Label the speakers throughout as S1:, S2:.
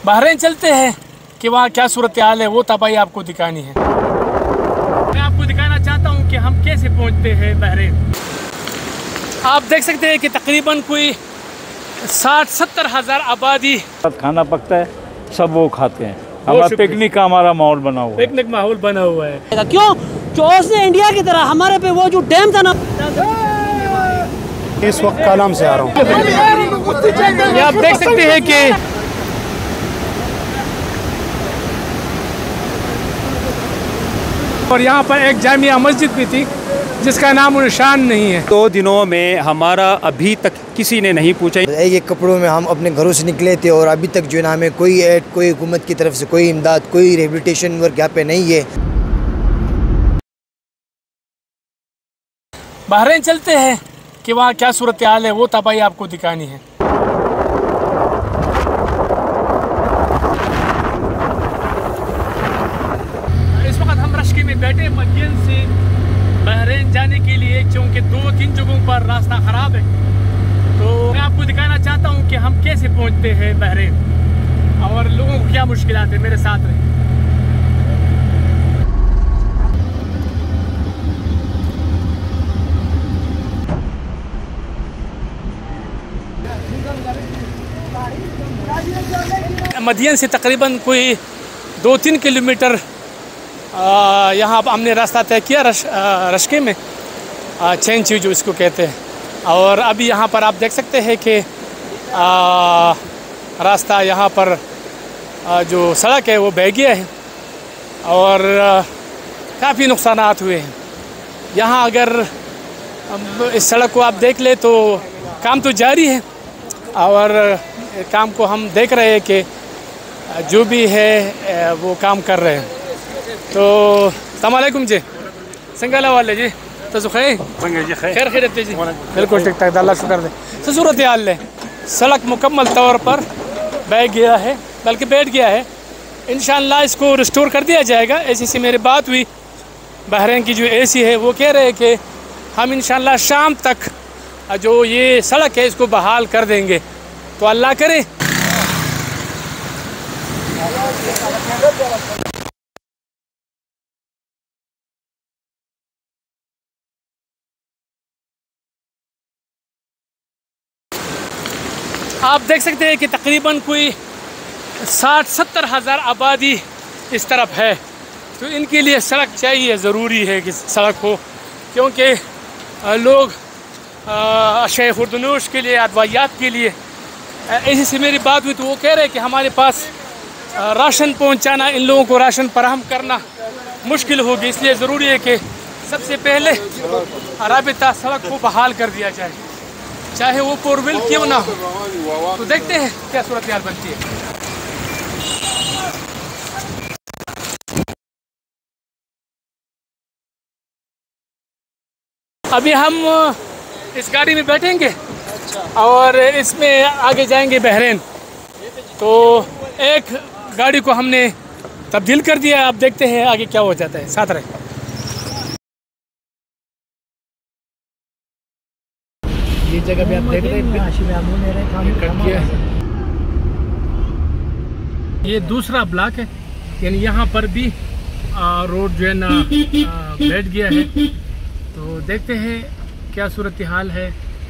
S1: Bahrain चलते हैं कि वहाँ क्या सूरत हाल है, वो तबाही आपको दिखानी है। मैं आपको दिखाना चाहता हूँ कि हम कैसे पहुँचते हैं बहरीन। आप देख सकते हैं कि तकरीबन कोई 60-70 हज़ार आबादी
S2: खाना पकता है, सब वो खाते हैं। हमारा पिकनिक का हमारा माहौल बना हुआ है।
S1: पिकनिक माहौल बना हुआ है।
S3: क्यों चौस ने इंडिया की तरह हमारे पे वो जो डैम था ना,
S4: इस वक्त कालाम से आ रहा हूँ।
S1: ये आप देख सकते हैं कि और यहाँ पर एक जामिया मस्जिद भी थी जिसका नाम निशान नहीं है।
S5: 2 दिनों में हमारा अभी तक किसी ने नहीं पूछा।
S6: ये कपड़ों में हम अपने घरों से निकले थे और अभी तक जो है ना हमें कोई ऐड, कोई हुकूमत की तरफ से कोई इमदाद, कोई रिहेबिलिटेशन वर्क यहाँ पे नहीं है।
S1: बहरीन चलते हैं कि वहाँ क्या सूरत हाल है, वो तबाही आपको दिखानी है। इस वक्त हम रश्के में बैठे मदियन से बहरीन जाने के लिए, क्योंकि 2-3 जगहों पर रास्ता ख़राब है। तो मैं आपको दिखाना चाहता हूँ कि हम कैसे पहुँचते हैं बहरीन और लोगों को क्या मुश्किलात है। मेरे साथ रहे। मदियन से तकरीबन कोई 2-3 किलोमीटर यहाँ हमने रास्ता तय किया रश्के में, चेंची जो इसको कहते हैं। और अभी यहाँ पर आप देख सकते हैं कि रास्ता यहाँ पर जो सड़क है वो बह गया है और काफ़ी नुकसानात हुए हैं यहाँ। अगर इस सड़क को आप देख ले तो काम तो जारी है और काम को हम देख रहे हैं कि जो भी है वो काम कर रहे हैं। तो अस्सलाम वालेकुम जी, संगाला वाले जी, तो खैर खैरियत जी, बिल्कुल ठीक ठाक, अल्लाह शुक्र दे। सूरत हाल है, सड़क मुकम्मल तौर पर बह गया है, बल्कि बैठ गया है। इंशाअल्लाह इसको रिस्टोर कर दिया जाएगा। ऐसी से मेरी बात हुई बहरीन की जो एसी है, वो कह रहे हैं कि हम इंशाअल्लाह शाम तक जो ये सड़क है इसको बहाल कर देंगे। तो अल्लाह करे। आप देख सकते हैं कि तकरीबन कोई 60-70 हज़ार आबादी इस तरफ है। तो इनके लिए सड़क चाहिए, ज़रूरी है कि सड़क हो, क्योंकि लोग अशय खुर्दनोश के लिए, अदवायात के लिए। ऐसी से मेरी बात हुई तो वो कह रहे हैं कि हमारे पास राशन पहुंचाना, इन लोगों को राशन फराहम करना मुश्किल होगी, इसलिए ज़रूरी है कि सबसे पहले राबिता सड़क को बहाल कर दिया जाए, चाहे वो फोरव्हील क्यों ना हो। तो देखते हैं क्या सूरत हाल बनती है। अभी हम इस गाड़ी में बैठेंगे और इसमें आगे जाएंगे बहरीन। तो एक गाड़ी को हमने तब्दील कर दिया, आप देखते हैं आगे क्या हो जाता है, साथ रहे। ये जगह भी आप देख रहे हैं, ये दूसरा ब्लॉक है, यानी यहाँ पर भी रोड जो है ना बैठ गया है। तो देखते हैं क्या सूरत हाल है।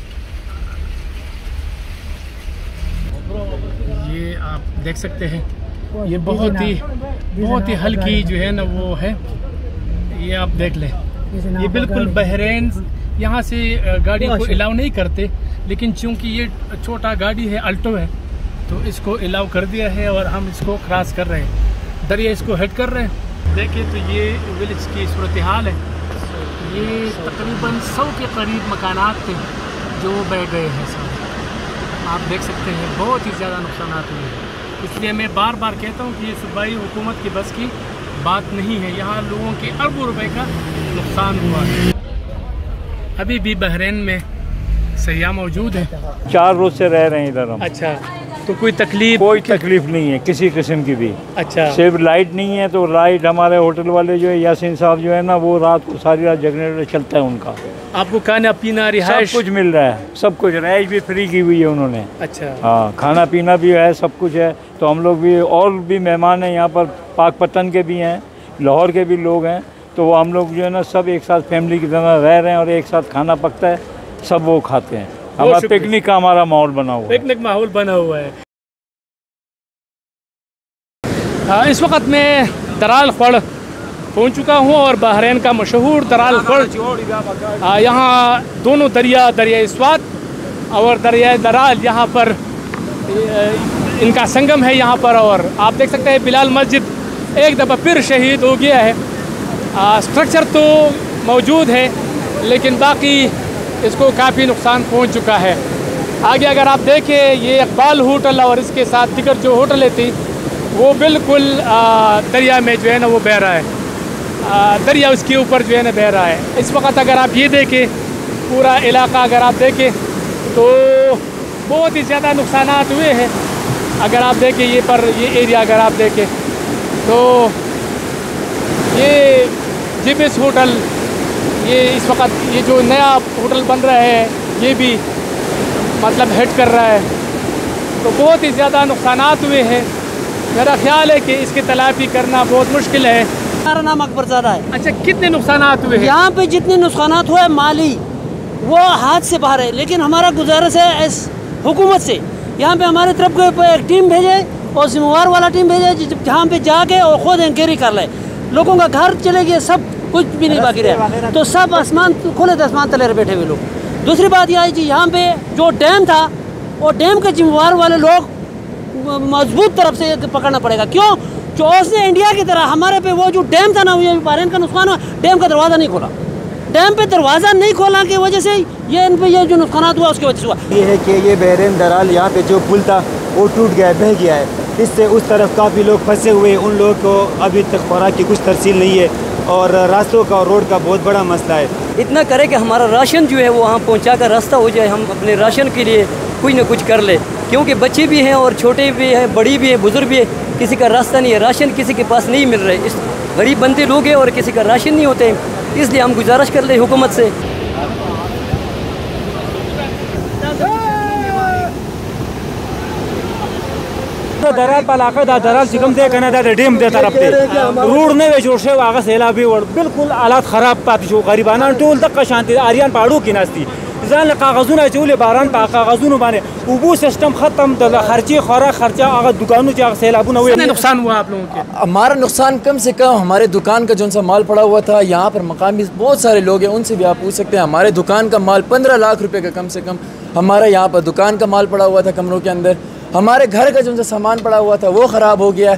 S1: ये आप देख सकते हैं, ये बहुत ही हल्की जो है ना वो है, ये आप देख लें। ये बिल्कुल बहरीन यहाँ से गाड़ी को अलाउ नहीं करते, लेकिन चूंकि ये छोटा गाड़ी है, अल्टो है, तो इसको अलाउ कर दिया है और हम इसको क्रॉस कर रहे हैं, दरिया इसको हेड कर रहे हैं। देखिए तो ये विलेज की सूरत हाल है। ये तकरीबन 100 के करीब मकानात थे जो बह गए हैं सारे, आप देख सकते हैं, बहुत ही ज़्यादा नुकसान हुए हैं। इसलिए मैं बार बार कहता हूँ कि ये सूबाई हुकूमत की बस की बात नहीं है। यहाँ लोगों के अरबों रुपए का नुकसान हुआ है। अभी भी बहरीन में सयाह मौजूद है,
S2: 4 रोज से रह रहे हैं इधर हम।
S1: अच्छा, तो कोई तकलीफ?
S2: कोई तकलीफ नहीं है किसी किस्म की भी।
S1: अच्छा,
S2: सिर्फ लाइट नहीं है, तो लाइट हमारे होटल वाले जो है यासीन साहब जो है ना, वो रात को सारी रात जनरेटर चलता है उनका।
S1: आपको खाना पीना
S2: सब
S1: रिहाइश
S2: कुछ मिल रहा है, सब कुछ, रहाइश भी फ्री की हुई है उन्होंने।
S1: अच्छा।
S2: हाँ, खाना पीना भी है, सब कुछ है। तो हम लोग भी और भी मेहमान हैं यहाँ पर, पाकपतन के भी हैं, लाहौर के भी लोग हैं। तो वो हम लोग जो है ना सब एक साथ फैमिली की तरह रह रहे हैं और एक साथ खाना पकता है, सब वो खाते हैं। हमारा पिकनिक का हमारा माहौल बना हुआ है।
S1: पिकनिक माहौल बना हुआ है। इस वक्त मैं दराल खड़ पहुंच चुका हूं और बहरीन का मशहूर दराल खड़, यहाँ दोनों दरिया स्वात और दरिया दराल यहाँ पर इनका संगम है यहाँ पर। और आप देख सकते हैं बिलाल मस्जिद एक दफ़ा फिर शहीद हो गया है। स्ट्रक्चर तो मौजूद है लेकिन बाकी इसको काफ़ी नुकसान पहुंच चुका है। आगे अगर आप देखें ये इकबाल होटल और इसके साथ दिगर जो होटलें थी वो बिल्कुल दरिया में जो है ना वो बह रहा है, दरिया उसके ऊपर जो है ना बह रहा है। इस वक्त अगर आप ये देखें पूरा इलाका अगर आप देखें तो बहुत ही ज़्यादा नुकसान हुए हैं। अगर आप देखें ये एरिया अगर आप देखें तो ये जिबिस होटल, ये इस वक्त ये जो नया होटल बन रहा है ये भी मतलब हिट कर रहा है। तो बहुत ही ज़्यादा नुकसान हुए हैं। मेरा ख्याल है कि इसकी तलाफी करना बहुत मुश्किल है।
S3: हमारा नाम अकबरज़ादा है।
S1: अच्छा, कितने नुकसान हुए हैं?
S3: यहाँ पे जितने नुकसान हुए माली वो हाथ से बाहर है, लेकिन हमारा गुजारिश है इस हुकूमत से यहाँ पे हमारे तरफ को एक टीम भेजे और जिम्मेवार वाला टीम भेजे जहाँ पे जाके और खुद इंक्वायरी कर ले। लोगों का घर चले गए, सब कुछ भी नहीं बाकी रहा, तो सब आसमान खुले आसमान तले बैठे हुए लोग। दूसरी बात यह है कि यहाँ पे जो डैम था और डैम के जिम्मेवार वाले लोग मजबूत तरफ से पकड़ना पड़ेगा। क्यों? जो उसने इंडिया की तरह हमारे पे वो जो डैम था ना, ये बहरीन का नुकसान हुआ, डैम का दरवाज़ा नहीं खोला। डैम पे दरवाज़ा नहीं खोला की वजह से ये इन पे ये जो नुकसान हुआ उसकी वजह से हुआ।
S4: ये है कि ये बहरीन दराल यहाँ पे जो पुल था वो टूट गया है, बह गया है। इससे उस तरफ काफ़ी लोग फंसे हुए हैं। उन लोगों को अभी तक खुराक की कुछ तरसील नहीं है और रास्तों का और रोड का बहुत बड़ा मसला है।
S7: इतना करे कि हमारा राशन जो है वो वहाँ पहुँचा कर रास्ता हो जाए, हम अपने राशन के लिए कुछ ना कुछ कर ले। क्योंकि बच्चे भी हैं और छोटे भी हैं, बड़ी भी है, बुजुर्ग भी है, किसी का रास्ता नहीं है, राशन किसी के पास नहीं मिल रहा है। इस गरीब बंदे लोग हैं और किसी का राशन नहीं होते, इसलिए हम गुजारिश कर ले हुकूमत से।
S8: दराल पलाका दा दराल सिकम दे कना दा डीम दे तरफ दे रोड ने वे जोर से वागा सैलाबी और बिल्कुल हालात खराब पाती जो गरीबाना टोल तक का शांति आर्यन पहाड़ों की नास्ती जान कागजों चूले बारान पा कागजों बाने उबू सिस्टम खत्म तो खर्चे खर्चा अगर दुकानों से सैलाबू न
S1: नुकसान हुआ आप लोगों के?
S6: हमारा नुकसान कम से कम हमारे दुकान का जो सा माल पड़ा हुआ था, यहाँ पर मकामी बहुत सारे लोग हैं उनसे भी आप पूछ सकते हैं। हमारे दुकान का माल 15 लाख रुपए का कम से कम हमारा यहाँ पर दुकान का माल पड़ा हुआ था कमरों के अंदर। हमारे घर का जो सा सामान पड़ा हुआ था वो ख़राब हो गया है।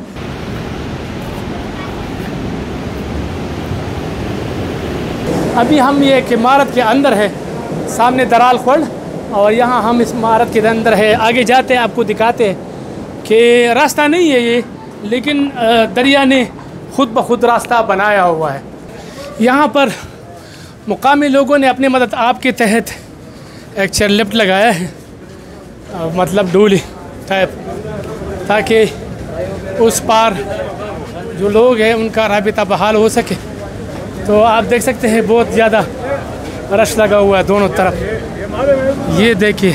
S1: अभी हम ये एक इमारत के अंदर है, सामने दराल खड़, और यहाँ हम इस इमारत के अंदर है। आगे जाते हैं आपको दिखाते हैं कि रास्ता नहीं है ये, लेकिन दरिया ने खुद ब खुद रास्ता बनाया हुआ है। यहाँ पर मुकामी लोगों ने अपनी मदद आपके तहत एक चेयर लिफ्ट लगाया है, मतलब डोली टाइप, ताकि उस पार जो लोग हैं उनका राबिता बहाल हो सके। तो आप देख सकते हैं बहुत ज़्यादा रश लगा हुआ है दोनों तरफ। ये देखिए,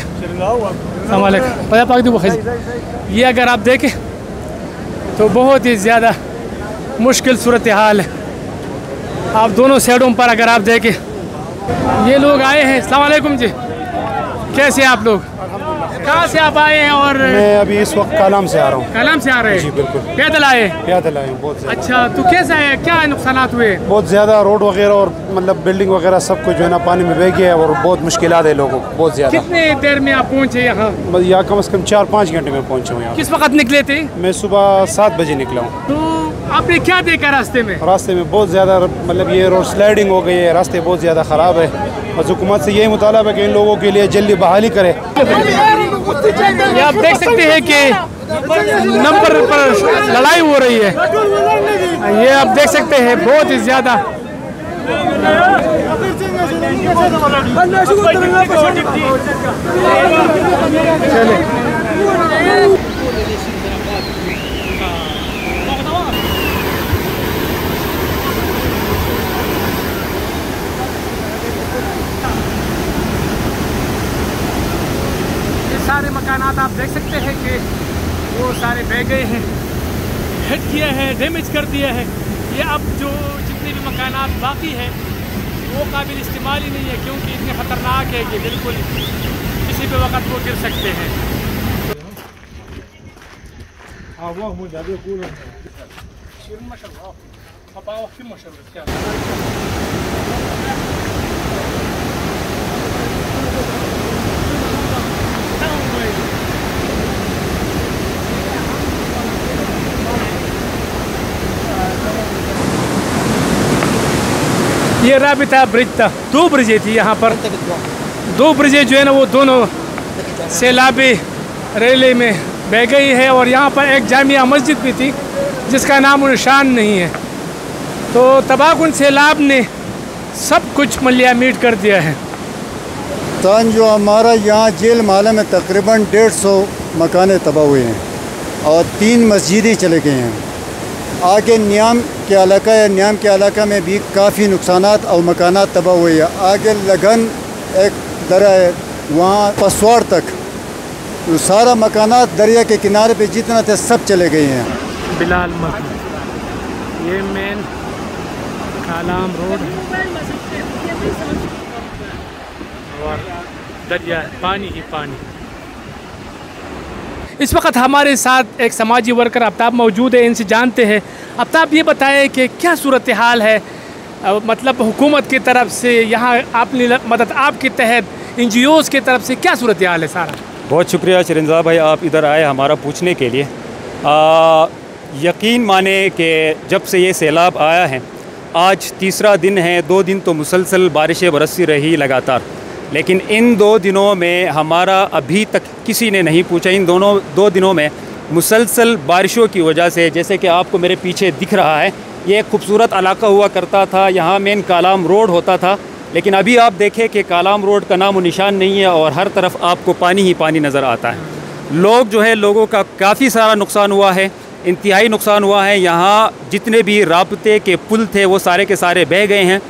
S1: ये अगर आप देखें तो बहुत ही ज़्यादा मुश्किल सूरत हाल है। आप दोनों साइडों पर अगर आप देखें, ये लोग आए हैं। अस्सलाम वालेकुम जी, कैसे आप लोग? कहाँ से आप आए हैं? और
S4: मैं अभी इस वक्त कालाम से आ रहा हूँ।
S1: कालाम से आ रहे हैं?
S4: जी बिल्कुल।
S1: पैदल आए?
S4: पैदल आए बहुत ज़्यादा।
S1: अच्छा, तो कैसा है, क्या नुकसान हुए?
S4: बहुत ज़्यादा रोड वगैरह और मतलब बिल्डिंग वगैरह सब कुछ जो है ना पानी में बह गया है और बहुत मुश्किलात है लोगों को बहुत ज़्यादा।
S1: कितने देर में आप पहुँचे यहाँ?
S4: बस यहाँ कम से कम 4-5 घंटे में पहुँचा हूँ यहाँ।
S1: किस वक्त निकले थे?
S4: मैं सुबह 7 बजे निकला हूँ।
S1: तो आपने क्या देखा रास्ते में?
S4: रास्ते में बहुत ज़्यादा मतलब ये रोड स्लाइडिंग हो गई है, रास्ते बहुत ज़्यादा ख़राब है। और हुकूमत से यही मुतालबा है कि इन लोगों के लिए जल्दी बहाली करे।
S1: ये आप देख सकते हैं कि नंबर पर लड़ाई हो रही है। ये आप देख सकते हैं बहुत ही ज़्यादा। गए हैं, हिट किया है, डैमेज कर दिया है। ये अब जो जितने भी मकानात बाकी हैं वो काबिल इस्तेमाल ही नहीं है, क्योंकि इतने ख़तरनाक है कि बिल्कुल किसी भी वक्त वो गिर सकते हैं। ये राबिता ब्रिज था, 2 ब्रिजें थी यहाँ पर। 2 ब्रिजें जो है ना वो दोनों सैलाबी रेले में बह गई है, और यहाँ पर एक जामिया मस्जिद भी थी जिसका नाम निशान नहीं है। तो तबाहकुन सैलाब ने सब कुछ मलियामीट कर दिया है।
S9: तान जो हमारा यहाँ जेल माला में तकरीबन 150 मकाने तबाह हुए हैं और 3 मस्जिदें चले गए हैं। आगे न्याम के इलाका है, न्याम के इलाका में भी काफ़ी नुकसानात और मकानात तबाह हुए हैं। आगे लगन एक दरा है, वहाँ पसवाड़ तक तो सारा मकानात दरिया के किनारे पे जितना थे सब चले गए हैं।
S1: बिलाल मस्जिद, ये मेन कालाम रोड और दरिया पानी ही पानी। इस वक्त हमारे साथ एक समाजी वर्कर आफ्ताब मौजूद है, इनसे जानते हैं। आफ्ताब, ये बताएं कि क्या सूरत हाल है, मतलब हुकूमत की तरफ से यहाँ आपने मदद आपके तहत NGOs की तरफ से क्या सूरत हाल है सारा?
S5: बहुत शुक्रिया शरिंजा भाई, आप इधर आए हमारा पूछने के लिए। यकीन माने कि जब से ये सैलाब आया है, आज 3रा दिन है। 2 दिन तो मुसलसल बारिशें बरसती रही लगातार, लेकिन इन 2 दिनों में हमारा अभी तक किसी ने नहीं पूछा। इन 2 दिनों में मुसलसल बारिशों की वजह से, जैसे कि आपको मेरे पीछे दिख रहा है, ये एक खूबसूरत इलाका हुआ करता था। यहाँ मेन कालाम रोड होता था, लेकिन अभी आप देखें कि कालाम रोड का नामो निशान नहीं है और हर तरफ आपको पानी ही पानी नज़र आता है। लोगों का काफ़ी सारा नुकसान हुआ है, इंतहाई नुकसान हुआ है। यहाँ जितने भी राब्ते के पुल थे वो सारे के सारे बह गए हैं।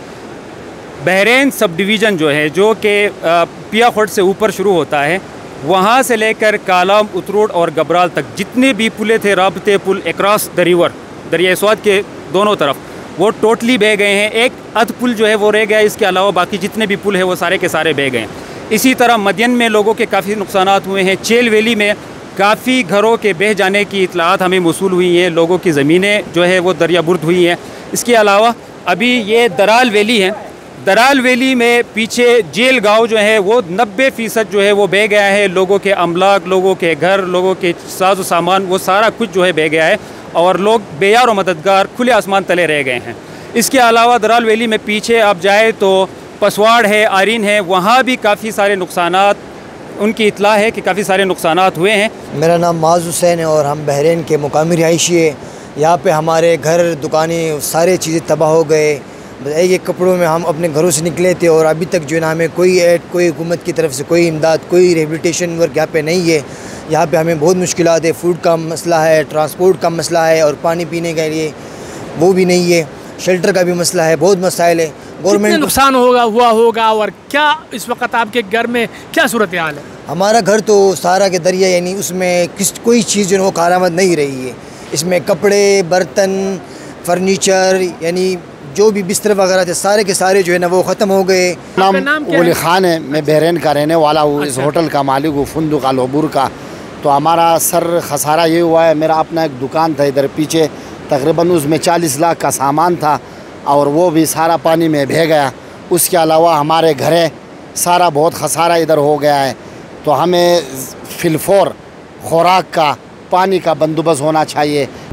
S5: बहरैन सब डिवीज़न जो है, जो कि पियाखोट से ऊपर शुरू होता है, वहाँ से लेकर कालाम, उतरोड और गबराल तक जितने भी पुलें थे, राब्ते पुल अक्रॉस द रिवर, दरिया स्वाद के दोनों तरफ, वो टोटली बह गए हैं। एक अध पुल जो है वो रह गया, इसके अलावा बाकी जितने भी पुल है वो सारे के सारे बह गए। इसी तरह मदियन में लोगों के काफ़ी नुकसानात हुए हैं। चेल वैली में काफ़ी घरों के बह जाने की इतलात हमें मौसूल हुई हैं। लोगों की ज़मीनें जो है वो दरिया बुर्द हुई हैं। इसके अलावा अभी ये दराल वैली है, दराल वैली में पीछे जेल गांव जो है वो 90% जो है वो बह गया है। लोगों के अमलाक, लोगों के घर, लोगों के साजो सामान, वो सारा कुछ जो है बह गया है और लोग बेयार और मददगार खुले आसमान तले रह गए हैं। इसके अलावा दराल वैली में पीछे आप जाए तो पसवाड़ है, आरीन है, वहाँ भी काफ़ी सारे नुकसानात, उनकी इतला है कि काफ़ी सारे नुकसानात हुए हैं।
S10: मेरा नाम माज हुसैन है और हम बहरीन के मुकामी रिहायशी है। यहाँ पे हमारे घर, दुकानें, सारी चीज़ें तबाह हो गए। एक कपड़ों में हम अपने घरों से निकले थे और अभी तक जो है ना हमें कोई हुकूमत की तरफ से कोई इमदाद, कोई रिहेबिलिटेशन वर्क यहाँ पे नहीं है। यहाँ पे हमें बहुत मुश्किलात है, फूड का मसला है, ट्रांसपोर्ट का मसला है और पानी पीने के लिए वो भी नहीं है, शेल्टर का भी मसला है, बहुत मसाइल है।
S1: गवर्नमेंट नुकसान हुआ होगा और क्या इस वक्त आपके घर में क्या सूरत हाल है?
S10: हमारा घर तो सारा के दरिया, यानी उसमें कोई चीज़ जो है वो कारामद नहीं रही है। इसमें कपड़े, बर्तन, फर्नीचर, यानी जो भी बिस्तर वगैरह थे सारे के सारे जो है ना वो ख़त्म हो गए।
S11: नाम वली ख़ान है, मैं बहरीन का रहने वाला हूँ। इस होटल का मालिक हूँ, फुंदुक अल अबूर का। तो हमारा सर खसारा ये हुआ है, मेरा अपना एक दुकान था इधर पीछे, तकरीबन उसमें 40 लाख का सामान था और वो भी सारा पानी में बह गया। उसके अलावा हमारे घरें सारा बहुत खसारा इधर हो गया है। तो हमें फिलफोर खुराक का, पानी का बंदोबस्त होना चाहिए।